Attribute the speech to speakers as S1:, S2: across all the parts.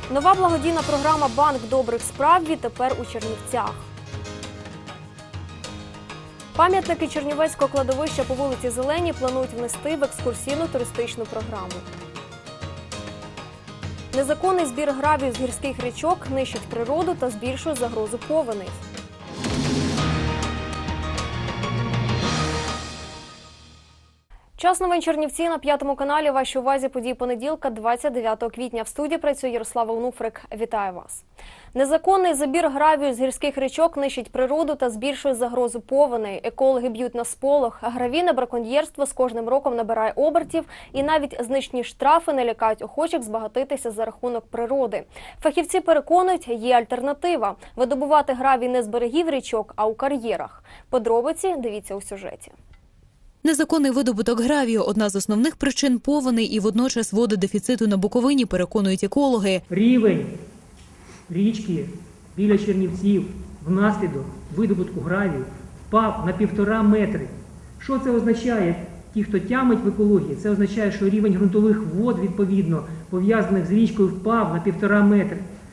S1: Нова благодійна програма «Банк добрих справ» відтепер у Чернівцях. Пам'ятники Чернівецького кладовища по вулиці Зеленій планують внести в екскурсійну туристичну програму. Незаконний збір гравію з гірських річок нищить природу та збільшує загрозу повеней. Час новин Чернівці на 5 каналі. Вашій увазі події понеділка, 29 квітня. В студії працює Ярослава Онуфрик. Вітаю вас. Незаконний забір гравію з гірських річок нищить природу та збільшує загрозу повеней. Екологи б'ють на сполох. Гравійне браконьєрство з кожним роком набирає обертів, і навіть значні штрафи не лякають охочих збагатитися за рахунок природи. Фахівці переконують, є альтернатива – видобувати гравій не з берегів річок, а у кар'єрах. Подробиці дивіться у сюжеті.
S2: Незаконний видобуток гравію – одна з основних причин повеней і водночас вододефіциту на Буковині, переконують екологи.
S3: Рівень річки біля Чернівців внаслідок видобутку гравію впав на 1,5 метри. Що це означає? Ті, хто тямить в екології, це означає, що рівень ґрунтових вод, відповідно, пов'язаних з річкою, впав на 1,5 метри.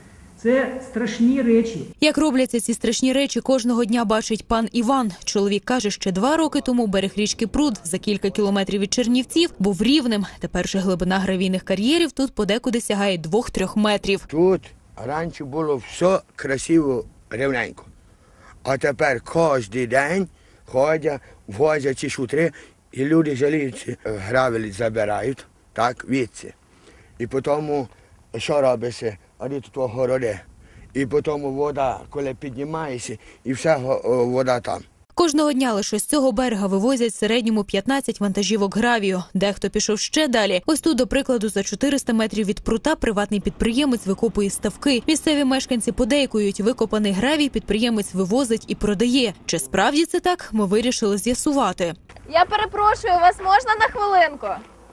S3: Це страшні речі.
S2: Як робляться ці страшні речі, кожного дня бачить пан Іван. Чоловік каже, ще 2 роки тому берег річки Пруд за кілька кілометрів від Чернівців був рівним. Тепер же глибина гравійних кар'єрів тут подекуди сягає 2-3 метрів.
S4: Тут раніше було все красиво, рівненько. А тепер кожен день ходять, возять ці шутри, і люди жаліються, гравель забирають, так, відси. І потім, що робиться? А де тут городи. І потім вода, коли піднімається, і вся вода там.
S2: Кожного дня лише з цього берега вивозять в середньому 15 вантажівок гравію. Дехто пішов ще далі. Ось тут, до прикладу, за 400 метрів від прута приватний підприємець викопує ставки. Місцеві мешканці подейкують, викопаний гравій підприємець вивозить і продає. Чи справді це так, ми вирішили з'ясувати.
S5: Я перепрошую, вас можна на хвилинку?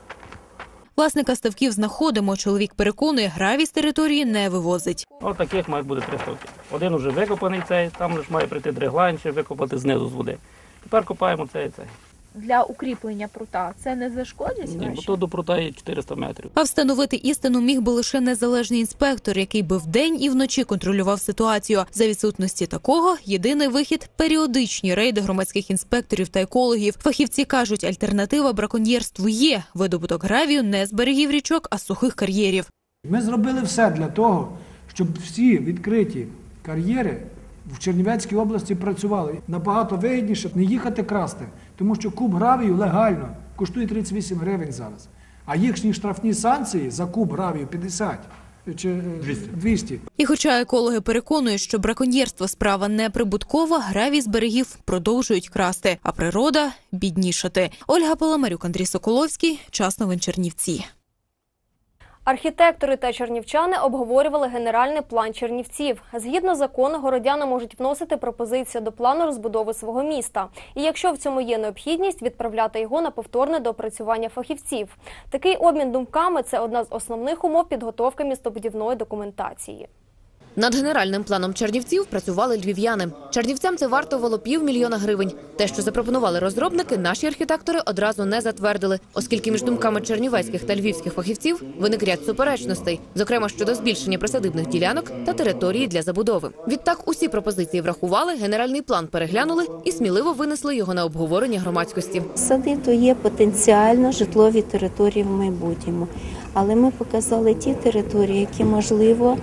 S2: Власника ставків знаходимо. Чоловік переконує, гравій з території не вивозить.
S6: Ось таких має бути 3 ставки. Один уже викопаний цей, там лише має прийти дреглайн, ще викопати знизу з води. Тепер копаємо цей.
S5: Для укріплення прута це не зашкодить?
S6: Ні, бо то до прута є 400 метрів.
S2: А встановити істину міг би лише незалежний інспектор, який би вдень і вночі контролював ситуацію. За відсутності такого, єдиний вихід – періодичні рейди громадських інспекторів та екологів. Фахівці кажуть, альтернатива браконьєрству є. Видобуток гравію не з берегів річок, а з сухих кар'єрів.
S7: Ми зробили все для того, щоб всі відкриті кар'єри в Чернівецькій області працювали. Набагато вигідніше не їхати красти, тому що куб гравію легально коштує 38 гривень зараз. А їхні штрафні санкції за куб гравію 50 чи 200.
S2: І хоча екологи переконують, що браконьєрство справа не прибуткова, гравій з берегів продовжують красти, а природа – біднішати. Ольга Паламарюк, Андрій Соколовський. Час новин Чернівці.
S1: Архітектори та чернівчани обговорювали генеральний план Чернівців. Згідно закону, городяни можуть вносити пропозиції до плану розбудови свого міста. І якщо в цьому є необхідність, відправляти його на повторне доопрацювання фахівців. Такий обмін думками – це одна з основних умов підготовки містобудівної документації.
S8: Над генеральним планом Чернівців працювали львів'яни. Чернівцям це вартувало 500 000 гривень. Те, що запропонували розробники, наші архітектори одразу не затвердили, оскільки між думками чернівецьких та львівських фахівців виник ряд суперечностей, зокрема щодо збільшення присадибних ділянок та території для забудови. Відтак усі пропозиції врахували, генеральний план переглянули і сміливо винесли його на обговорення громадськості.
S9: Сади – то є потенціально житлові території в майбутньому, але ми показали ті території, які можливо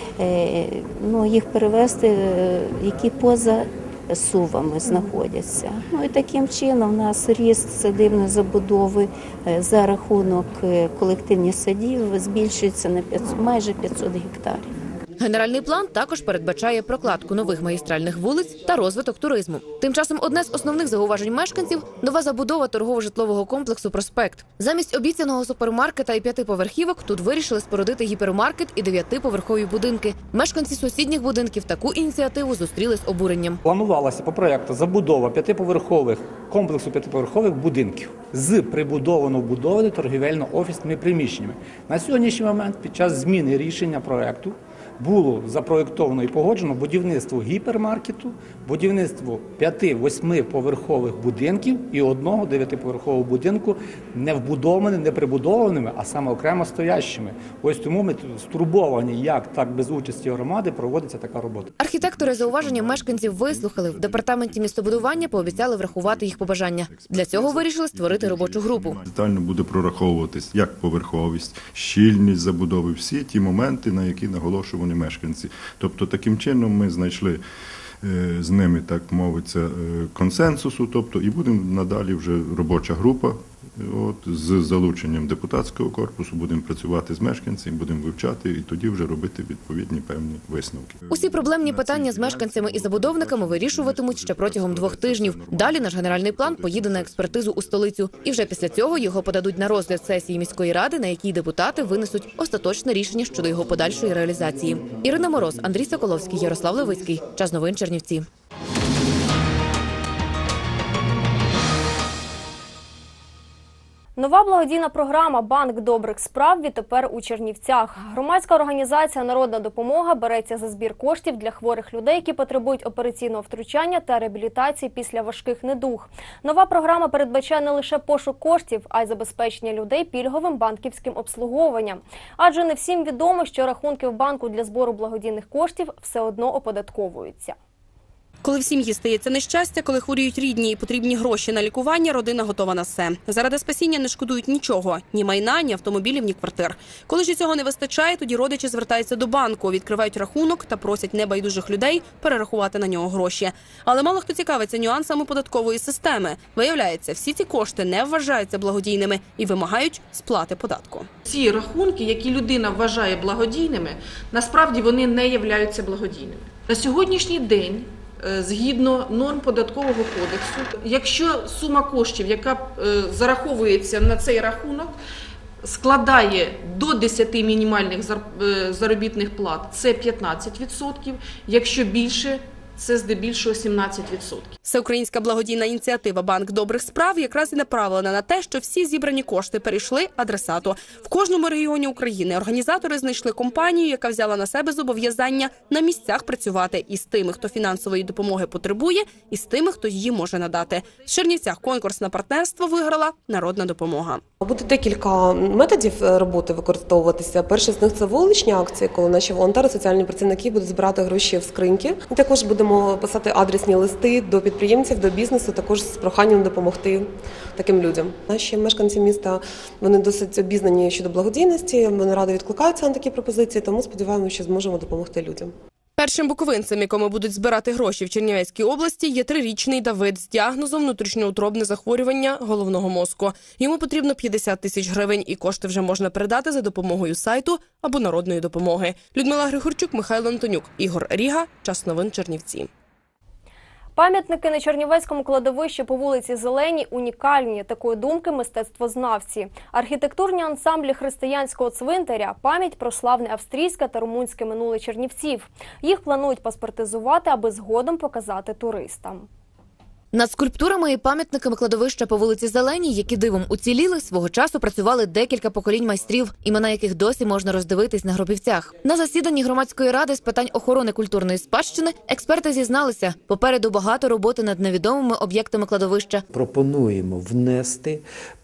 S9: їх перевести, які поза сувами знаходяться. І таким чином у нас ріст садибної забудови за рахунок колективних садів збільшується на майже 500 гектарів.
S8: Генеральний план також передбачає прокладку нових магістральних вулиць та розвиток туризму. Тим часом одне з основних зауважень мешканців – нова забудова торгово-житлового комплексу «Проспект». Замість обіцяного супермаркета і 5-поверхівок тут вирішили спорудити гіпермаркет і 9-поверхові будинки. Мешканці сусідніх будинків таку ініціативу зустріли з обуренням.
S10: Планувалася по проєкту забудова 5-поверхових комплексу 5-поверхових будинків з прибудовано вбудованими торгівельно-офісними приміщеннями. На сьогоднішній момент під час зміни рішення проєкту було запроєктовано і погоджено будівництво гіпермаркету, будівництво 5-8 поверхових будинків і одного 9-поверхового будинку не вбудованими, не прибудованими, а саме окремо стоящими. Ось тому ми стурбовані, як так без участі громади проводиться така робота.
S8: Архітектори зауваження мешканців вислухали. В департаменті містобудування пообіцяли врахувати їх побажання. Для цього вирішили створити робочу групу.
S11: Детально буде прораховуватись як поверховість, щільність забудови, всі ті моменти, на які наголошували мешканці. Тобто таким чином ми знайшли з ними, так мовиться, консенсусу, тобто і будемо надалі вже робоча група. З залученням депутатського корпусу будемо працювати з мешканцями, будемо вивчати і тоді вже робити відповідні певні висновки.
S8: Усі проблемні питання з мешканцями і забудовниками вирішуватимуть ще протягом 2 тижнів. Далі наш генеральний план поїде на експертизу у столицю. І вже після цього його подадуть на розгляд сесії міської ради, на якій депутати винесуть остаточне рішення щодо його подальшої реалізації. Ірина Мороз, Андрій Соколовський, Ярослав Левицький. Час новин Чернівці.
S1: Нова благодійна програма «Банк добрих справ» відтепер у Чернівцях. Громадська організація «Народна допомога» береться за збір коштів для хворих людей, які потребують операційного втручання та реабілітації після важких недуг. Нова програма передбачає не лише пошук коштів, а й забезпечення людей пільговим банківським обслуговуванням. Адже не всім відомо, що рахунки в банку для збору благодійних коштів все одно оподатковуються.
S12: Коли в сім'ї стається нещастя, коли хворіють рідні і потрібні гроші на лікування, родина готова на все. Заради спасіння не шкодують нічого – ні майна, ні автомобілів, ні квартир. Коли ж цього не вистачає, тоді родичі звертаються до банку, відкривають рахунок та просять небайдужих людей перерахувати на нього гроші. Але мало хто цікавиться нюансами податкової системи. Виявляється, всі ці кошти не вважаються благодійними і вимагають сплати податку.
S13: Ці рахунки, які людина вважає благодійними, насправді вони не являються благодійними. На сьогоднішній день, згідно норм податкового кодексу, якщо сума коштів, яка зараховується на цей рахунок, складає до 10 мінімальних заробітних плат, це 15%, якщо більше, це здебільшого 17%.
S12: Всеукраїнська благодійна ініціатива «Банк добрих справ» якраз і направлена на те, що всі зібрані кошти перейшли адресату. В кожному регіоні України організатори знайшли компанію, яка взяла на себе зобов'язання на місцях працювати і з тими, хто фінансової допомоги потребує, і з тими, хто її може надати. В Чернівцях конкурс на партнерство виграла «Народна допомога».
S14: Буде декілька методів роботи використовуватися. Перший з них – це вуличні акції, коли наші волонтери, соціальні працівники будуть збирати гроші в скриньки. Ми також будемо писати адресні листи до підприємців, до бізнесу, також з проханням допомогти таким людям. Наші мешканці міста, вони досить обізнані щодо благодійності, вони радо відкликаються на такі пропозиції, тому сподіваємося, що зможемо допомогти людям.
S12: Першим буковинцем, якому будуть збирати гроші в Чернівецькій області, є 3-річний Давид з діагнозом внутрішньоутробне захворювання головного мозку. Йому потрібно 50 тисяч гривень, і кошти вже можна передати за допомогою сайту або народної допомоги. Людмила Григорчук, Михайло Антонюк, Ігор Ріга. Час новин Чернівці.
S1: Пам'ятники на Чернівецькому кладовищі по вулиці Зеленій унікальні. Такої думки мистецтвознавці. Архітектурні ансамблі християнського цвинтаря – пам'ять про славне австрійське та румунське минуле чернівців. Їх планують паспортизувати, аби згодом показати туристам.
S8: Над скульптурами і пам'ятниками кладовища по вулиці Зеленій, які дивом уціліли, свого часу працювали декілька поколінь майстрів, імена яких досі можна роздивитись на гробівцях. На засіданні громадської ради з питань охорони культурної спадщини експерти зізналися, попереду багато роботи над невідомими об'єктами кладовища.
S15: Пропонуємо внести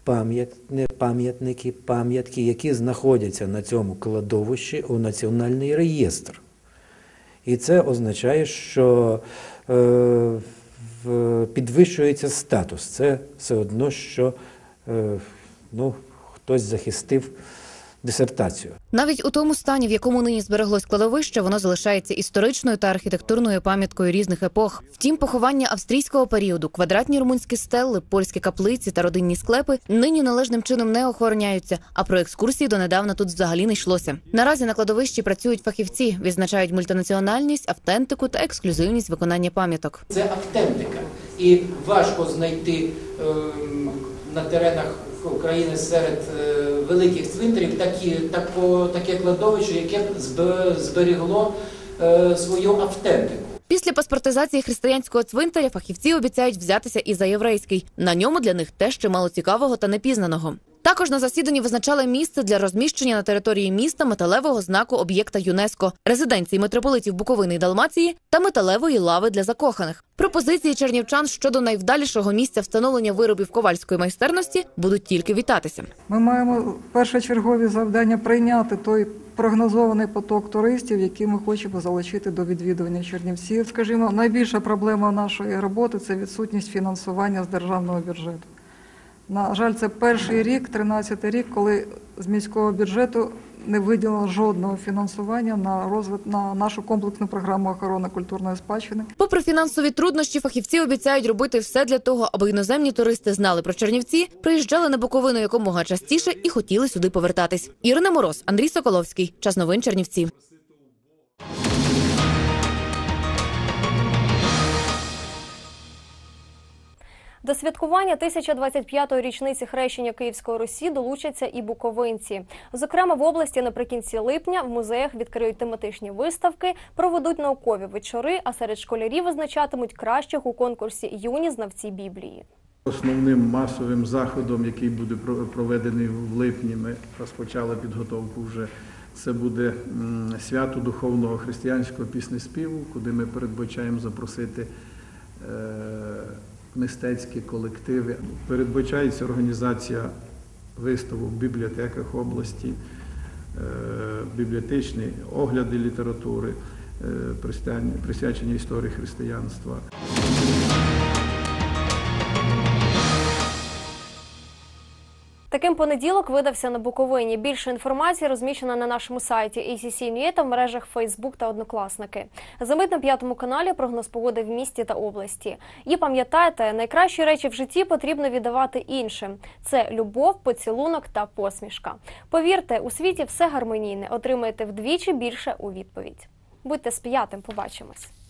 S15: пам'ятки, які знаходяться на цьому кладовищі, у національний реєстр. І це означає, що підвищується статус. Це все одно, що хтось захистив дисертацію.
S8: Навіть у тому стані, в якому нині збереглось кладовище, воно залишається історичною та архітектурною пам'яткою різних епох. Втім, поховання австрійського періоду, квадратні румунські стели, польські каплиці та родинні склепи нині належним чином не охороняються, а про екскурсії донедавна тут взагалі не йшлося. Наразі на кладовищі працюють фахівці, відзначають мультинаціональність, автентику та ексклюзивність виконання пам'яток.
S16: Це автентика. І важко знайти на теренах України серед великих цвинтарів таке кладовище, яке б зберігло свою автентику.
S8: Після паспортизації християнського цвинтаря фахівці обіцяють взятися і за єврейський. На ньому для них теж чимало цікавого та непізнаного. Також на засіданні визначали місце для розміщення на території міста металевого знаку об'єкта ЮНЕСКО, резиденції митрополитів Буковини і Далмації та металевої лави для закоханих. Пропозиції чернівчан щодо найвдалішого місця встановлення виробів ковальської майстерності будуть тільки вітатися.
S17: Ми маємо першочергові завдання прийняти той прогнозований поток туристів, який ми хочемо залучити до відвідування Чернівців. Скажімо, найбільша проблема нашої роботи – це відсутність фінансування з державного бюджету. На жаль, це перший рік, 13-й рік, коли з міського бюджету не виділено жодного фінансування на нашу комплексну програму охорони культурної спадщини.
S8: Попри фінансові труднощі, фахівці обіцяють робити все для того, аби іноземні туристи знали про Чернівці, приїжджали на Буковину якомога частіше і хотіли сюди повертатись. Ірина Мороз, Андрій Соколовський. Час новин Чернівці.
S1: До святкування 1025-ї річниці хрещення Київської Русі долучаться і буковинці. Зокрема, в області наприкінці липня в музеях відкриють тематичні виставки, проведуть наукові вечори, а серед школярів визначатимуть кращих у конкурсі «Юні знавці Біблії».
S18: Основним масовим заходом, який буде проведений в липні, ми розпочали підготовку вже, це буде свято духовного християнського піснеспіву, куди ми передбачаємо запросити мистецькі колективи. Передбачається організація виставок в бібліотеках області, бібліотечні огляди літератури, присвячені історії християнства.
S1: Таким понеділок видався на Буковині. Більше інформації розміщено на нашому сайті ACC.NUA та в мережах Facebook та Однокласники. За мить на 5-му каналі прогноз погоди в місті та області. І пам'ятайте, найкращі речі в житті потрібно віддавати іншим. Це любов, поцілунок та посмішка. Повірте, у світі все гармонійне. Отримаєте вдвічі більше у відповідь. Будьте з 5-м, побачимось.